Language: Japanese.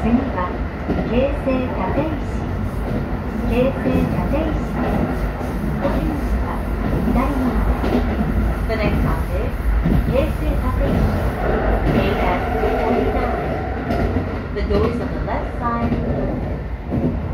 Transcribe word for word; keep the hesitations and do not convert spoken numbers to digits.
次は京成立石京成立石降りました左側 The next stop is 京成立石 A S forty-nine The doors on the left side are open